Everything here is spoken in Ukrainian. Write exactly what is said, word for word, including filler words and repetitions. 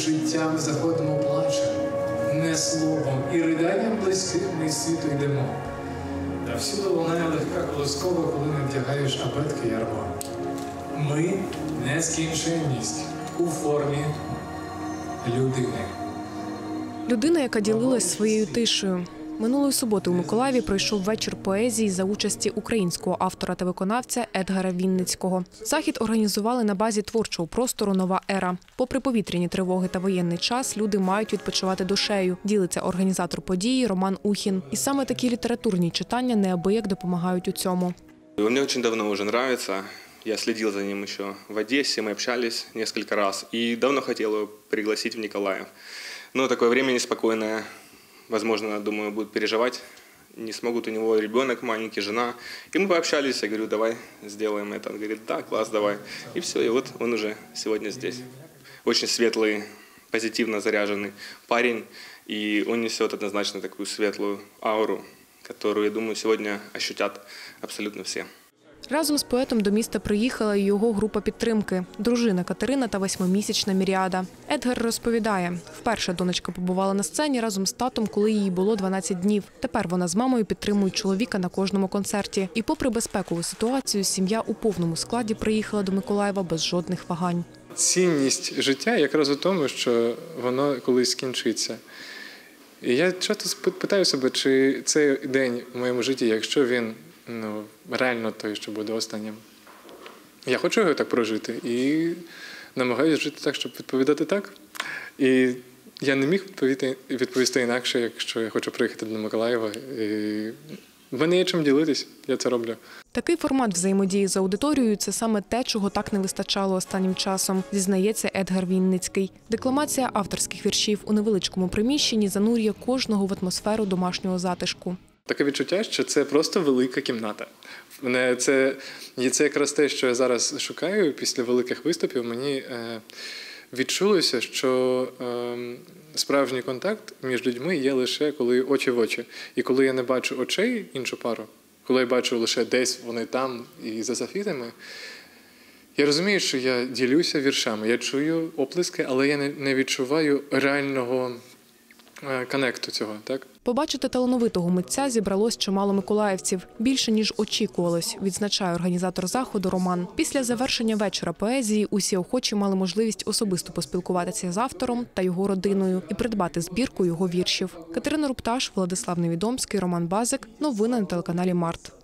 життям заходимо плачем, не словом, і ridanням близьким ми з світу йдемо. Та всюди лунає легка колоскова, коли не вдягаєш абетки ярмо. Ми нескінченність у формі людини. Людина, яка ділилась своєю тишею. Минулої суботи у Миколаєві пройшов вечір поезії за участі українського автора та виконавця Едгара Вінницького. Захід організували на базі творчого простору «Нова ера». Попри повітряні тривоги та воєнний час, люди мають відпочивати душею, ділиться організатор події Роман Ухін. І саме такі літературні читання неабияк допомагають у цьому. Мені дуже давно вже подобається. Я следил за ним еще в Одессе, мы общались несколько раз. И давно хотел его пригласить в Николаев. Но такое время неспокойное, возможно, думаю, будет переживать. Не смогут, у него ребенок маленький, жена. И мы пообщались, я говорю, давай сделаем это. Он говорит, да, класс, давай. И все, и вот он уже сегодня здесь. Очень светлый, позитивно заряженный парень. И он несет однозначно такую светлую ауру, которую, я думаю, сегодня ощутят абсолютно все. Разом з поетом до міста приїхала і його група підтримки – дружина Катерина та восьмимісячна Міріада. Едгар розповідає, вперше донечка побувала на сцені разом з татом, коли їй було дванадцять днів. Тепер вона з мамою підтримують чоловіка на кожному концерті. І попри безпекову ситуацію, сім'я у повному складі приїхала до Миколаєва без жодних вагань. Цінність життя якраз у тому, що воно колись скінчиться. І я часто питаю себе, чи цей день в моєму житті, якщо він ну, реально той, що буде останнім. Я хочу його так прожити і намагаюся жити так, щоб відповідати так. І я не міг відповісти, відповісти інакше, якщо я хочу приїхати до Миколаєва. І в мене є чим ділитись, я це роблю. Такий формат взаємодії з аудиторією – це саме те, чого так не вистачало останнім часом, зізнається Едгар Вінницький. Декламація авторських віршів у невеличкому приміщенні занурює кожного в атмосферу домашнього затишку. Таке відчуття, що це просто велика кімната. Це, це якраз те, що я зараз шукаю після великих виступів. Мені відчулося, що справжній контакт між людьми є лише коли очі в очі. І коли я не бачу очей іншу пару, коли я бачу лише десь вони там і за софітами, я розумію, що я ділюся віршами, я чую оплески, але я не відчуваю реального коннекту цього, так? Побачити талановитого митця зібралось чимало миколаївців. Більше, ніж очікувалось, відзначає організатор заходу Роман. Після завершення вечора поезії усі охочі мали можливість особисто поспілкуватися з автором та його родиною і придбати збірку його віршів. Катерина Рупташ, Владислав Невідомський, Роман Базик. Новини на телеканалі Март.